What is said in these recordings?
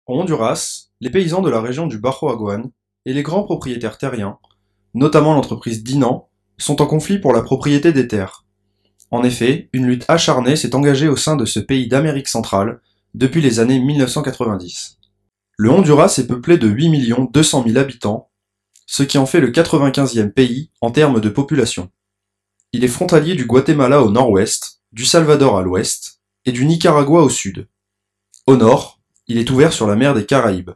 Au Honduras, les paysans de la région du Bajo Aguán et les grands propriétaires terriens, notamment l'entreprise Dinan, sont en conflit pour la propriété des terres. En effet, une lutte acharnée s'est engagée au sein de ce pays d'Amérique centrale depuis les années 1990. Le Honduras est peuplé de 8 200 000 habitants, ce qui en fait le 95e pays en termes de population. Il est frontalier du Guatemala au nord-ouest, du Salvador à l'ouest et du Nicaragua au sud. Au nord, il est ouvert sur la mer des Caraïbes.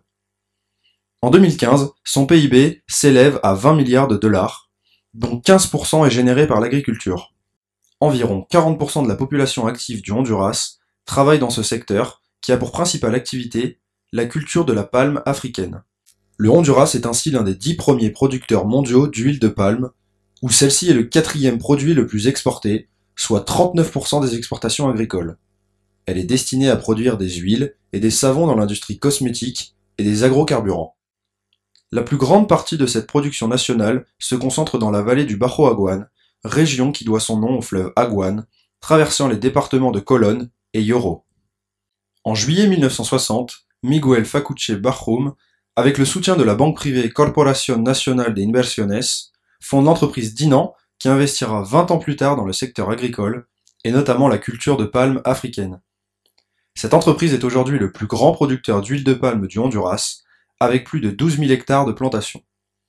En 2015, son PIB s'élève à 20 milliards de dollars, dont 15% est généré par l'agriculture. Environ 40% de la population active du Honduras travaille dans ce secteur qui a pour principale activité la culture de la palme africaine. Le Honduras est ainsi l'un des 10 premiers producteurs mondiaux d'huile de palme, où celle-ci est le 4e produit le plus exporté, soit 39% des exportations agricoles. Elle est destinée à produire des huiles et des savons dans l'industrie cosmétique et des agrocarburants. La plus grande partie de cette production nationale se concentre dans la vallée du Bajo Aguán, région qui doit son nom au fleuve Aguán, traversant les départements de Colón et Yoro. En juillet 1960, Miguel Facuche Barjum, avec le soutien de la banque privée Corporación Nacional de Inversiones, fonde l'entreprise Dinan qui investira 20 ans plus tard dans le secteur agricole, et notamment la culture de palme africaine. Cette entreprise est aujourd'hui le plus grand producteur d'huile de palme du Honduras, avec plus de 12 000 hectares de plantations.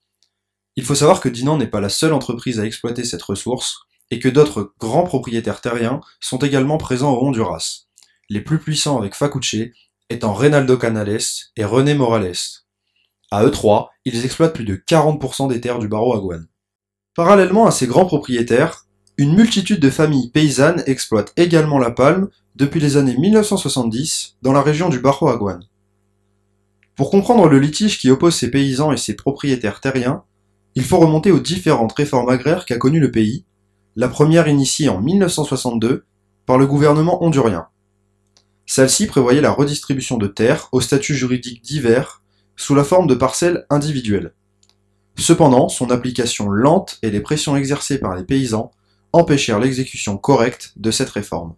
Il faut savoir que Dinan n'est pas la seule entreprise à exploiter cette ressource, et que d'autres grands propriétaires terriens sont également présents au Honduras, les plus puissants avec Facuche étant Reynaldo Canales et René Morales. À eux trois, ils exploitent plus de 40% des terres du Bajo Aguán. Parallèlement à ces grands propriétaires, une multitude de familles paysannes exploitent également la palme depuis les années 1970 dans la région du Bajo Aguán. Pour comprendre le litige qui oppose ces paysans et ces propriétaires terriens, il faut remonter aux différentes réformes agraires qu'a connues le pays, la première initiée en 1962 par le gouvernement hondurien. Celle-ci prévoyait la redistribution de terres aux statuts juridiques divers sous la forme de parcelles individuelles. Cependant, son application lente et les pressions exercées par les paysans empêchèrent l'exécution correcte de cette réforme.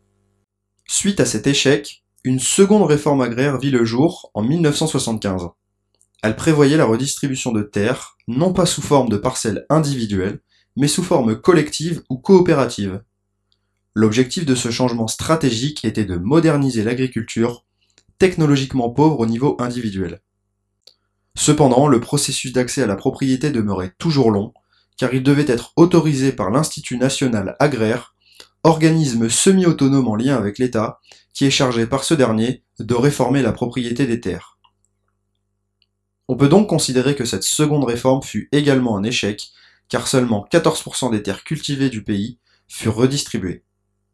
Suite à cet échec, une seconde réforme agraire vit le jour en 1975. Elle prévoyait la redistribution de terres, non pas sous forme de parcelles individuelles, mais sous forme collective ou coopérative. L'objectif de ce changement stratégique était de moderniser l'agriculture, technologiquement pauvre au niveau individuel. Cependant, le processus d'accès à la propriété demeurait toujours long, car il devait être autorisé par l'Institut national agraire, organisme semi-autonome en lien avec l'État, qui est chargé par ce dernier de réformer la propriété des terres. On peut donc considérer que cette seconde réforme fut également un échec, car seulement 14% des terres cultivées du pays furent redistribuées.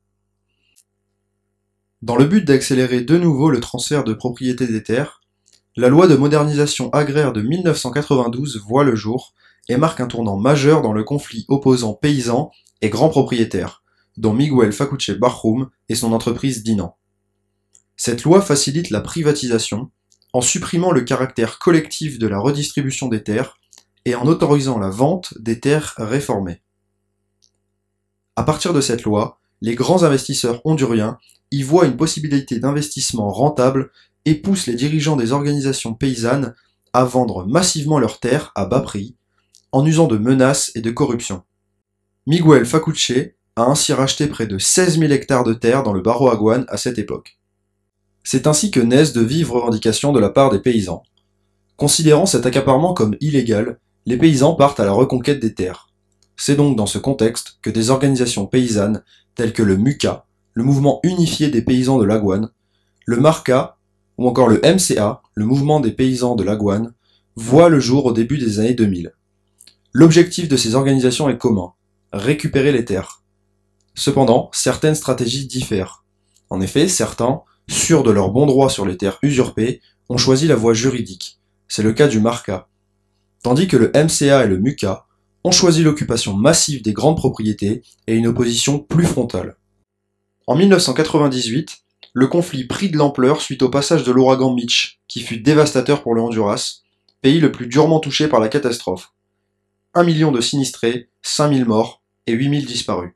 Dans le but d'accélérer de nouveau le transfert de propriété des terres, la loi de modernisation agraire de 1992 voit le jour et marque un tournant majeur dans le conflit opposant paysans et grands propriétaires, dont Miguel Facuche Barjum et son entreprise Dinan. Cette loi facilite la privatisation en supprimant le caractère collectif de la redistribution des terres et en autorisant la vente des terres réformées. À partir de cette loi, les grands investisseurs honduriens y voient une possibilité d'investissement rentable et poussent les dirigeants des organisations paysannes à vendre massivement leurs terres à bas prix, en usant de menaces et de corruption. Miguel Facuche a ainsi racheté près de 16 000 hectares de terres dans le Bajo Aguán à cette époque. C'est ainsi que naissent de vives revendications de la part des paysans. Considérant cet accaparement comme illégal, les paysans partent à la reconquête des terres. C'est donc dans ce contexte que des organisations paysannes telles que le MUCA, le mouvement unifié des paysans de l'Aguán, le MARCA ou encore le MCA, le mouvement des paysans de l'Aguán, voient le jour au début des années 2000. L'objectif de ces organisations est commun, récupérer les terres. Cependant, certaines stratégies diffèrent. En effet, certains, sûrs de leur bon droit sur les terres usurpées, ont choisi la voie juridique. C'est le cas du MARCA. Tandis que le MCA et le MUCA ont choisi l'occupation massive des grandes propriétés et une opposition plus frontale. En 1998, le conflit prit de l'ampleur suite au passage de l'ouragan Mitch, qui fut dévastateur pour le Honduras, pays le plus durement touché par la catastrophe. 1 million de sinistrés, 5 000 morts et 8 000 disparus.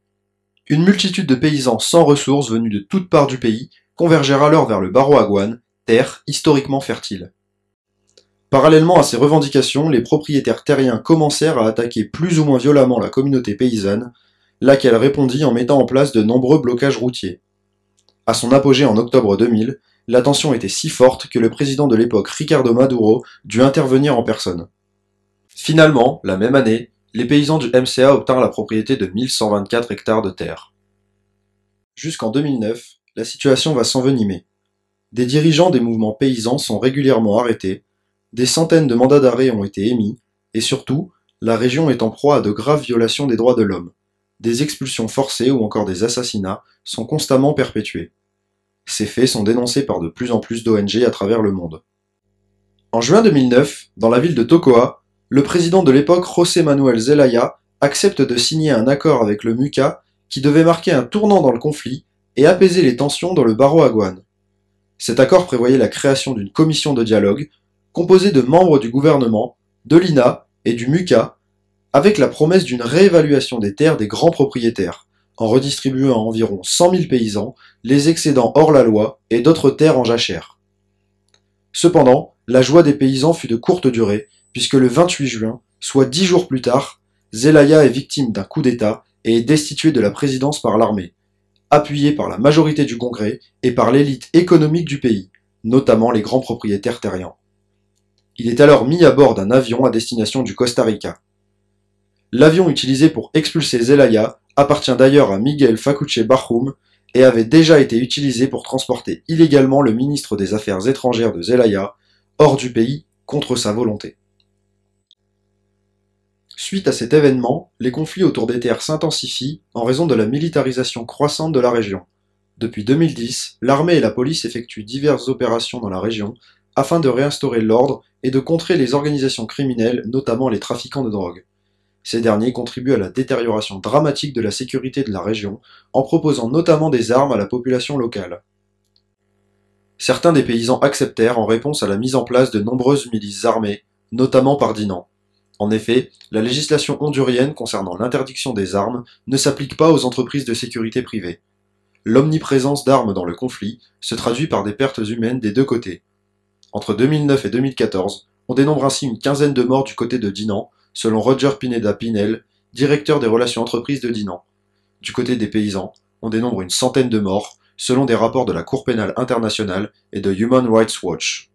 Une multitude de paysans sans ressources venus de toutes parts du pays convergèrent alors vers le Bajo Aguán terres historiquement fertiles. Parallèlement à ces revendications, les propriétaires terriens commencèrent à attaquer plus ou moins violemment la communauté paysanne, laquelle répondit en mettant en place de nombreux blocages routiers. À son apogée en octobre 2000, la tension était si forte que le président de l'époque Ricardo Maduro dut intervenir en personne. Finalement, la même année, les paysans du MCA obtinrent la propriété de 1124 hectares de terre. Jusqu'en 2009, la situation va s'envenimer. Des dirigeants des mouvements paysans sont régulièrement arrêtés, des centaines de mandats d'arrêt ont été émis, et surtout, la région est en proie à de graves violations des droits de l'homme. Des expulsions forcées ou encore des assassinats sont constamment perpétués. Ces faits sont dénoncés par de plus en plus d'ONG à travers le monde. En juin 2009, dans la ville de Tocoa, le président de l'époque José Manuel Zelaya accepte de signer un accord avec le MUCA qui devait marquer un tournant dans le conflit et apaiser les tensions dans le Barro Aguán. Cet accord prévoyait la création d'une commission de dialogue composée de membres du gouvernement, de l'INA et du MUCA, avec la promesse d'une réévaluation des terres des grands propriétaires, en redistribuant à environ 100 000 paysans les excédents hors la loi et d'autres terres en jachère. Cependant, la joie des paysans fut de courte durée, puisque le 28 juin, soit 10 jours plus tard, Zelaya est victime d'un coup d'État et est destitué de la présidence par l'armée, appuyé par la majorité du Congrès et par l'élite économique du pays, notamment les grands propriétaires terriens. Il est alors mis à bord d'un avion à destination du Costa Rica. L'avion utilisé pour expulser Zelaya appartient d'ailleurs à Miguel Facuche Barjum et avait déjà été utilisé pour transporter illégalement le ministre des Affaires étrangères de Zelaya hors du pays contre sa volonté. Suite à cet événement, les conflits autour des terres s'intensifient en raison de la militarisation croissante de la région. Depuis 2010, l'armée et la police effectuent diverses opérations dans la région afin de réinstaurer l'ordre et de contrer les organisations criminelles, notamment les trafiquants de drogue. Ces derniers contribuent à la détérioration dramatique de la sécurité de la région en proposant notamment des armes à la population locale. Certains des paysans acceptèrent en réponse à la mise en place de nombreuses milices armées, notamment par Dinan. En effet, la législation hondurienne concernant l'interdiction des armes ne s'applique pas aux entreprises de sécurité privée. L'omniprésence d'armes dans le conflit se traduit par des pertes humaines des deux côtés. Entre 2009 et 2014, on dénombre ainsi une quinzaine de morts du côté de Dinan, selon Roger Pineda Pinel, directeur des relations entreprises de Dinan. Du côté des paysans, on dénombre une centaine de morts, selon des rapports de la Cour pénale internationale et de Human Rights Watch.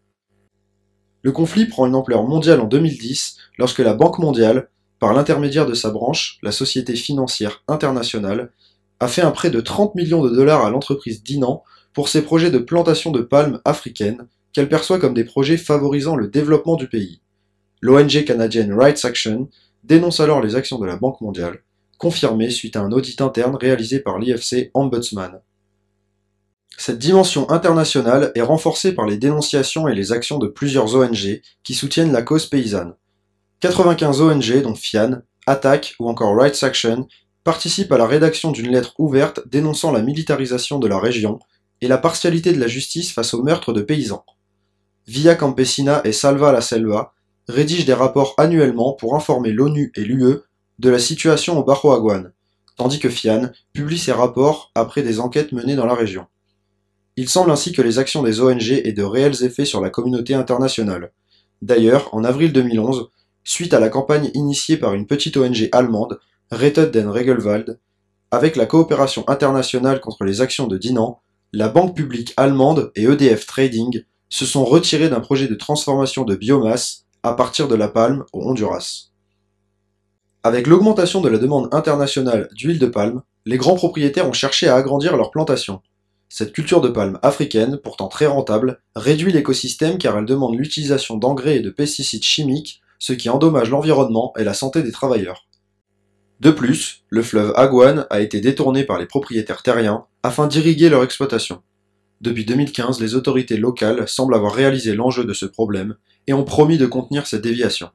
Le conflit prend une ampleur mondiale en 2010 lorsque la Banque mondiale, par l'intermédiaire de sa branche, la Société financière internationale, a fait un prêt de 30 millions de dollars à l'entreprise Dinan pour ses projets de plantation de palmes africaines qu'elle perçoit comme des projets favorisant le développement du pays. L'ONG canadienne Rights Action dénonce alors les actions de la Banque mondiale, confirmées suite à un audit interne réalisé par l'IFC Ombudsman. Cette dimension internationale est renforcée par les dénonciations et les actions de plusieurs ONG qui soutiennent la cause paysanne. 95 ONG, dont FIAN, Attac ou encore Rights Action, participent à la rédaction d'une lettre ouverte dénonçant la militarisation de la région et la partialité de la justice face aux meurtres de paysans. Via Campesina et Salva la Selva rédigent des rapports annuellement pour informer l'ONU et l'UE de la situation au Barro Aguán, tandis que FIAN publie ses rapports après des enquêtes menées dans la région. Il semble ainsi que les actions des ONG aient de réels effets sur la communauté internationale. D'ailleurs, en avril 2011, suite à la campagne initiée par une petite ONG allemande, Rettet den Regelwald, avec la coopération internationale contre les actions de Dinan, la banque publique allemande et EDF Trading se sont retirés d'un projet de transformation de biomasse à partir de la palme au Honduras. Avec l'augmentation de la demande internationale d'huile de palme, les grands propriétaires ont cherché à agrandir leurs plantations. Cette culture de palme africaine, pourtant très rentable, réduit l'écosystème car elle demande l'utilisation d'engrais et de pesticides chimiques, ce qui endommage l'environnement et la santé des travailleurs. De plus, le fleuve Aguán a été détourné par les propriétaires terriens afin d'irriguer leur exploitation. Depuis 2015, les autorités locales semblent avoir réalisé l'enjeu de ce problème et ont promis de contenir cette déviation.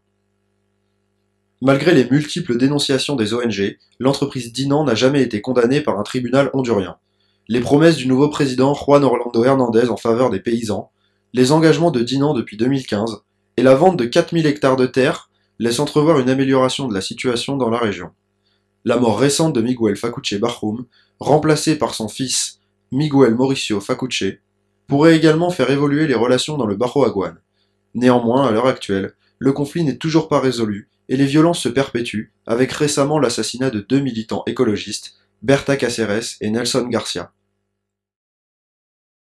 Malgré les multiples dénonciations des ONG, l'entreprise Dinan n'a jamais été condamnée par un tribunal hondurien. Les promesses du nouveau président Juan Orlando Hernández en faveur des paysans, les engagements de Dinan depuis 2015 et la vente de 4000 hectares de terre laissent entrevoir une amélioration de la situation dans la région. La mort récente de Miguel Facuche Barjum, remplacé par son fils Miguel Mauricio Facuche, pourrait également faire évoluer les relations dans le Bajo Aguan. Néanmoins, à l'heure actuelle, le conflit n'est toujours pas résolu et les violences se perpétuent, avec récemment l'assassinat de deux militants écologistes, Berta Cáceres et Nelson Garcia.